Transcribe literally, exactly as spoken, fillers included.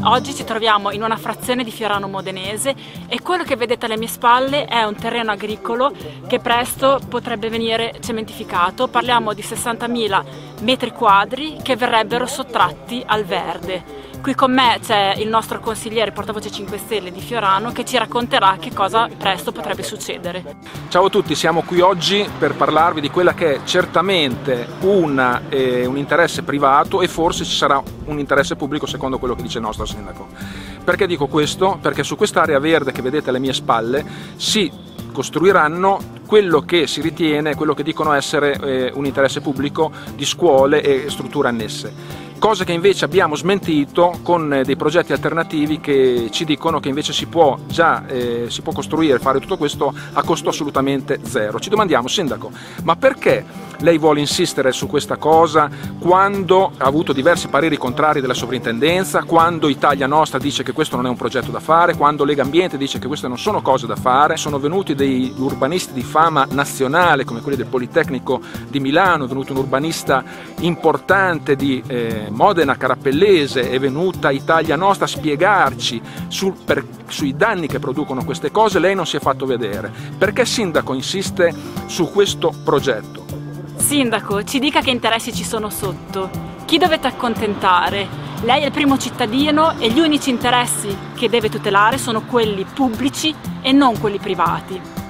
Oggi ci troviamo in una frazione di Fiorano Modenese e quello che vedete alle mie spalle è un terreno agricolo che presto potrebbe venire cementificato. Parliamo di sessantamila metri quadri che verrebbero sottratti al verde. Qui con me c'è il nostro consigliere portavoce cinque Stelle di Fiorano che ci racconterà che cosa presto potrebbe succedere. Ciao a tutti, siamo qui oggi per parlarvi di quella che è certamente una, eh, un interesse privato e forse ci sarà un interesse pubblico secondo quello che dice il nostro sindaco. Perché dico questo? Perché su quest'area verde che vedete alle mie spalle si costruiranno quello che si ritiene, quello che dicono essere eh, un interesse pubblico di scuole e strutture annesse. Cosa che invece abbiamo smentito con dei progetti alternativi che ci dicono che invece si può già eh, si può costruire, fare tutto questo a costo assolutamente zero. Ci domandiamo, sindaco, ma perché lei vuole insistere su questa cosa quando ha avuto diversi pareri contrari della sovrintendenza, quando Italia Nostra dice che questo non è un progetto da fare, quando Lega Ambiente dice che queste non sono cose da fare? Sono venuti dei urbanisti di fama nazionale come quelli del Politecnico di Milano, è venuto un urbanista importante di eh, Modena Carappellese, è venuta Italia Nostra a spiegarci sul, per, sui danni che producono queste cose. Lei non si è fatto vedere. Perché sindaco insiste su questo progetto? Sindaco, ci dica che interessi ci sono sotto. Chi dovete accontentare? Lei è il primo cittadino e gli unici interessi che deve tutelare sono quelli pubblici e non quelli privati.